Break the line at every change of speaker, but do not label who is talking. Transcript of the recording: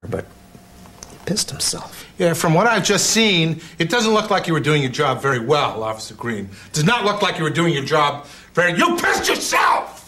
but he pissed himself.
Yeah, from what I've just seen, it doesn't look like you were doing your job very well, Officer Green. It does not look like you were doing your job very... You pissed yourself!